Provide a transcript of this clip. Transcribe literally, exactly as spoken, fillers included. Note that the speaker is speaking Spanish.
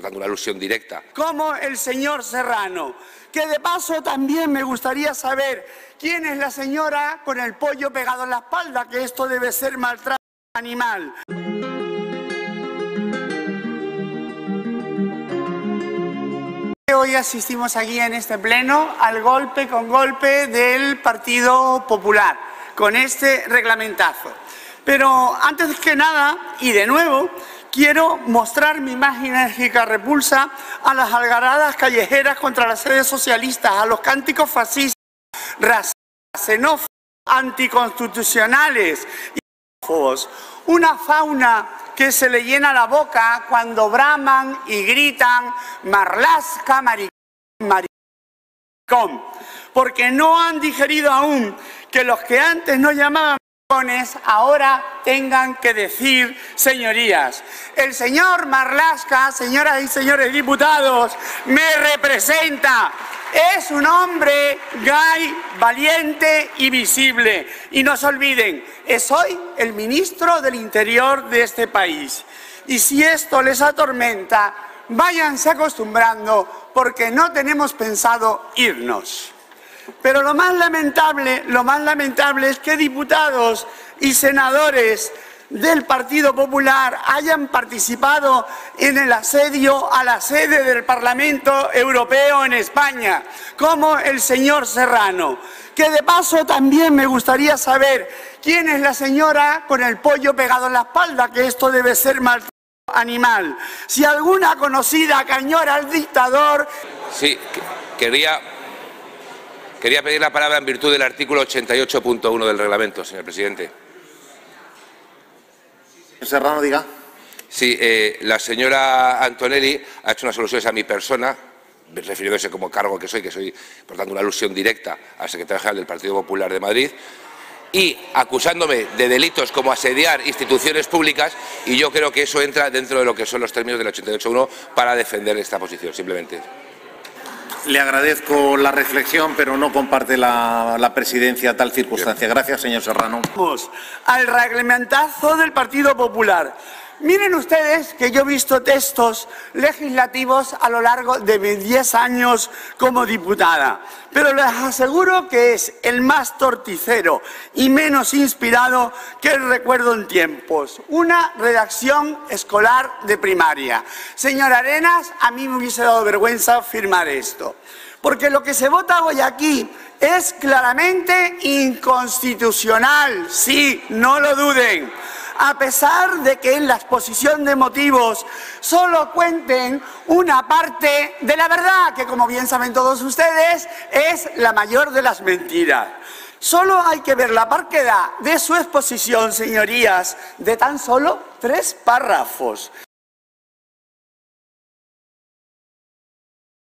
dando una alusión directa. Como el señor Serrano, que de paso también me gustaría saber quién es la señora con el pollo pegado en la espalda, que esto debe ser maltrato animal. Hoy asistimos aquí en este pleno al golpe con golpe del Partido Popular, con este reglamentazo. Pero antes que nada, y de nuevo, quiero mostrar mi más enérgica repulsa a las algaradas callejeras contra las sedes socialistas, a los cánticos fascistas, racistas, xenófobos, anticonstitucionales y xenófobos. Una fauna que se le llena la boca cuando braman y gritan marlasca, maricón, maricón, porque no han digerido aún que los que antes no llamaban maricones ahora tengan que decir señorías. El señor Marlaska, señoras y señores diputados, me representa. Es un hombre gay, valiente y visible. Y no se olviden, es hoy el ministro del Interior de este país. Y si esto les atormenta, váyanse acostumbrando porque no tenemos pensado irnos. Pero lo más lamentable, lo más lamentable es que diputados y senadores del Partido Popular hayan participado en el asedio a la sede del Parlamento Europeo en España, como el señor Serrano, que de paso también me gustaría saber quién es la señora con el pollo pegado en la espalda, que esto debe ser maltrato animal. Si alguna conocida cañora al dictador... Sí, quería, quería pedir la palabra en virtud del artículo ochenta y ocho punto uno del reglamento, señor presidente. Serrano, diga. Sí, eh, la señora Antonelli ha hecho unas alusiones a mi persona, refiriéndose como cargo que soy, que soy, por tanto, una alusión directa al secretario general del Partido Popular de Madrid, y acusándome de delitos como asediar instituciones públicas, y yo creo que eso entra dentro de lo que son los términos del ochenta y ocho punto uno para defender esta posición, simplemente. Le agradezco la reflexión, pero no comparte la, la presidencia tal circunstancia. Gracias, señor Serrano. Vamos al reglamentazo del Partido Popular. Miren ustedes que yo he visto textos legislativos a lo largo de mis diez años como diputada, pero les aseguro que es el más torticero y menos inspirado que el recuerdo en tiempos. Una redacción escolar de primaria. Señor Arenas, a mí me hubiese dado vergüenza firmar esto, porque lo que se vota hoy aquí es claramente inconstitucional. Sí, no lo duden. A pesar de que en la exposición de motivos solo cuenten una parte de la verdad, que como bien saben todos ustedes, es la mayor de las mentiras. Solo hay que ver la parquedad de su exposición, señorías, de tan solo tres párrafos.